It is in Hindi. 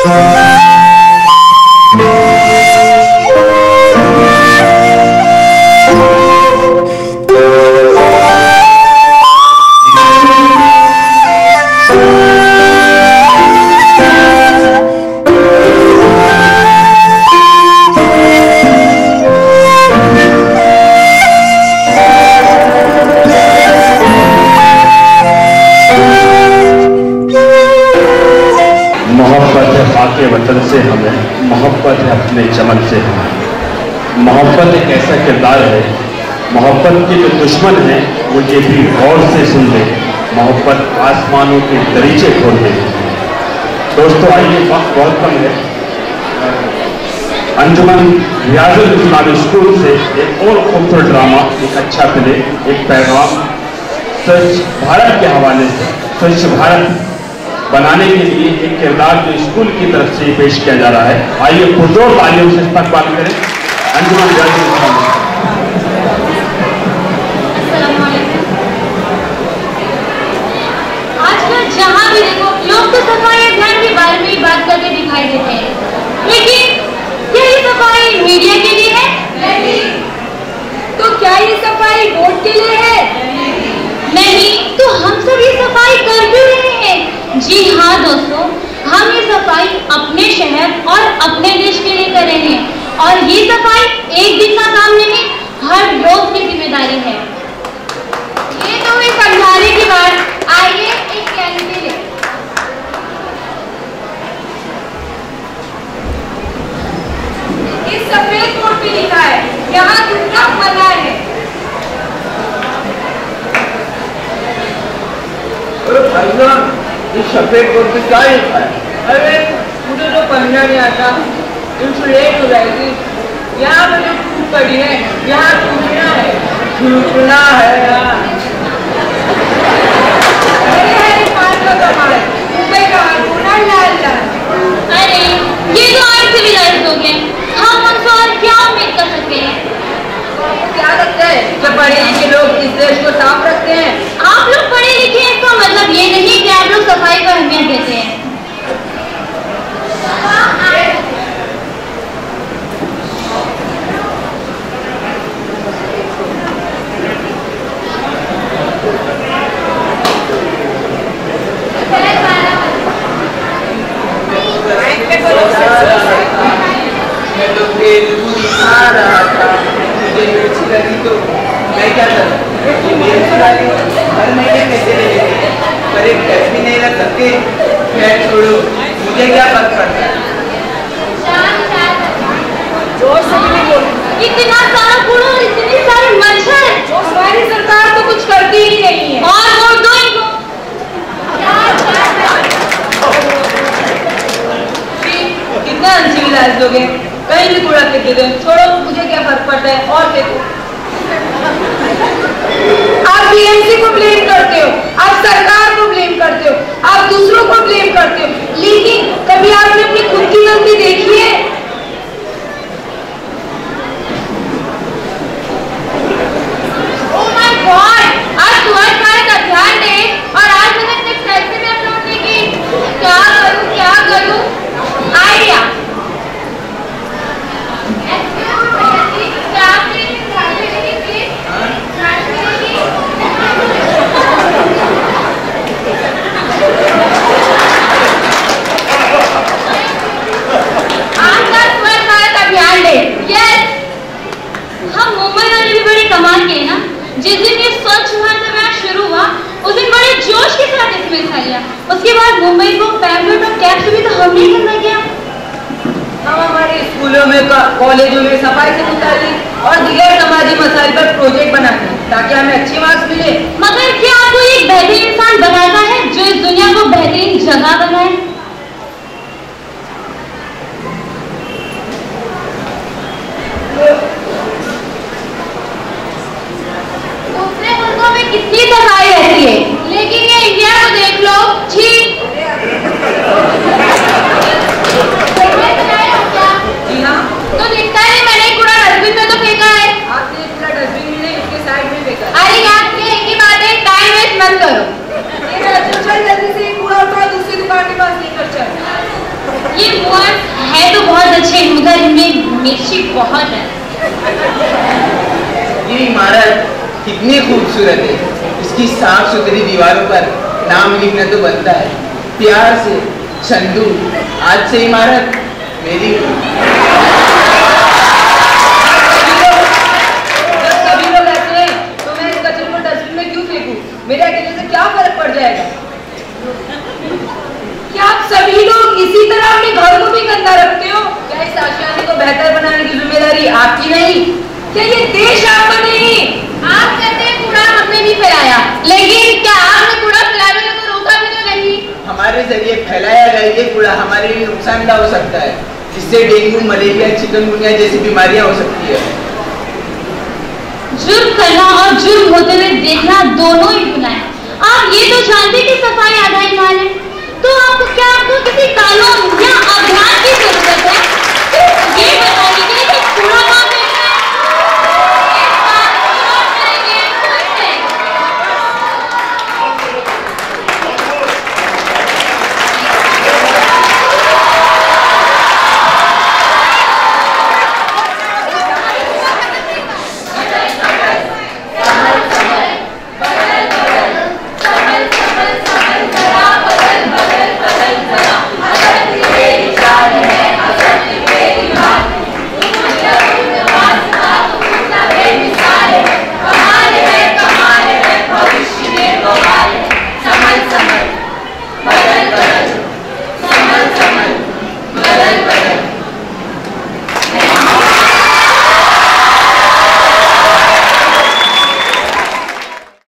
वतन से हमें मोहब्बत है अपने चमन से हमें। मोहब्बत एक ऐसा किरदार है, मोहब्बत के जो दुश्मन हैं वो ये भी गौर से सुन ले, मोहब्बत आसमानों के दरीचे खोल दे। दोस्तों आइए, वक्त बहुत कम है, अंजुमन रियाजुल इस्लामी स्कूल से एक और खूबसूरत ड्रामा, एक अच्छा प्ले, एक पैगाम स्वच्छ भारत के हवाले से, स्वच्छ भारत बनाने के लिए एक किरदार जो स्कूल की तरफ से पेश किया जा रहा है। आइए पुरजोर तालियों से इस्तकबाल करें अंजुमन रियाजुल इस्लामी। आजकल जहाँ भी देखो लोग तो सफाई अभियान के बारे में ही बात करके दिखाई देते हैं, लेकिन क्या ये सफाई मीडिया के लिए है? नहीं। तो क्या ये सफाई वोट के लिए है? नहीं। तो हम सब ये सफाई कर क्यों रहे हैं? जी हाँ दोस्तों, हम ये सफाई अपने शहर और अपने देश के लिए कर रहे हैं, और ये सफाई एक दिन का काम नहीं, हर रोज की जिम्मेदारी है। ये तो हुई समझाने की बात, आइए एक कैंडी ले। इस सफेद बोर्ड पे लिखा है, यहाँ दूसरा मना है। इस सफेद बोर्ड पे क्या लिखा है? अरे मुझे तो पढ़ना नहीं आता, लेट हो जाएगी। यहाँ पे जो टूट पड़ी है, यहाँ टूटना है, टूटना है। अरे ये तो अनसिविलाइज्ड लोग हैं, हम उनसे और क्या उम्मीद कर सकते हैं? क्या लगता है कि पढ़े लिखे लोग इस देश को साफ रखते हैं? आप लोग पढ़े लिखे हैं, इसका मतलब ये नहीं कि आप लोग सफाई को अहमियत देते हैं। मैं तो बेलूरी आ रहा था, मुझे अच्छी लगी तो मैं क्या करूं? ये मेरी गाड़ी हर महीने पैसे ले लेते, पर एक टैक्स भी नहीं रख सकते। खैर छोड़ो, मुझे क्या फर्क पड़ता है? इतना सारा कूड़ा और इतनी सारी मच्छर, हमारी सरकार तो कुछ करती ही नहीं है। और वोट दो इनको। कितना अनसिविलाइज्ड लोग हैं, कहीं भी कूड़ा फेंक देते हैं। छोड़ो, मुझे क्या फर्क पड़ता है, और फेंको। आप बीएमसी को ब्लेम करते हो, आप सरकार को ब्लेम करते हो, आप दूसरों को ब्लेम करते हो, लेकिन कभी आपने अपनी खुद की गलती देखी है? ओह माय गॉड, आज स्वच्छ भारत अभियान डे और आज मैंने अपने सेल्फी में अपलोड नहीं की। क्या करूं? आइडिया। जिस दिन ये स्वच्छ भारत अभियान शुरू हुआ उस दिन बड़े जोश के साथ इसमें हिस्सा लिया। उसके बाद मुंबई को पैम्पलेट और कैप से भी तो हमने ही करना किया। हम हमारे स्कूलों में, कॉलेजों में सफाई से मुताबिक और दिगर समाजी मसाइल पर प्रोजेक्ट बनाते हैं ताकि हमें अच्छे मार्क्स मिले। मगर क्या आपको एक बेहतरीन इंसान बनाना है जो इस दुनिया को बेहतरीन जगह बनाए? दूसरे मुल्कों में कितनी सफाई रहती है, लेकिन ये इंडिया को देख लो, छी। जी हाँ, तो दिखता है मैंने कूड़ा डस्टबिन में तो फेंका है। आपने पूरा डस्टबिन में नहीं, उसके साइड में फेंका। अरे यार ये एक ही बात है, टाइम वेस्ट मत करो। चल जल्दी से कूड़ा उठाओ, दूसरी दुकान के पास लेकर ये वर्ड है तो बहुत अच्छे, मगर इनमें मिर्ची बहुत है। ये इमारत कितनी खूबसूरत है, इसकी साफ सुथरी दीवारों पर नाम लिखना तो बनता है। प्यार से चंदू, आज से इमारत मेरी। सभी लोग ऐसे हैं तो मैं इस कचरे को डस्टबिन में क्यों फेंकूं? मेरे अकेले से क्या फर्क पड़ जाएगा? क्या आप सभी लोग इसी तरह अपने घर को भी गंदा रखते हो? क्या इस आशियाने को बेहतर बनाने की जिम्मेदारी आपकी नहीं? क्या ये देश आपका नहीं? आप कहते हैं कूड़ा हमने भी फैलाया, लेकिन क्या आपने कूड़ा फैलाने को रोका भी तो नहीं? हमारे जरिए फैलाया गया ये कूड़ा हमारे लिए नुकसानदायक हो सकता है, जिससे डेंगू, मलेरिया, चिकनगुनिया जैसी बीमारियां हो सकती है। जुर्म करना और जुर्म होते हुए देखना दोनों ही गुनाह है। आप ये तो जानते कि सफाई आधा ईमान है, तो आपको किसी कानून या अभियान की जरूरत है सिर्फ ये बताने के लिए कि कूड़ा कहाँ फेंकना है? समझ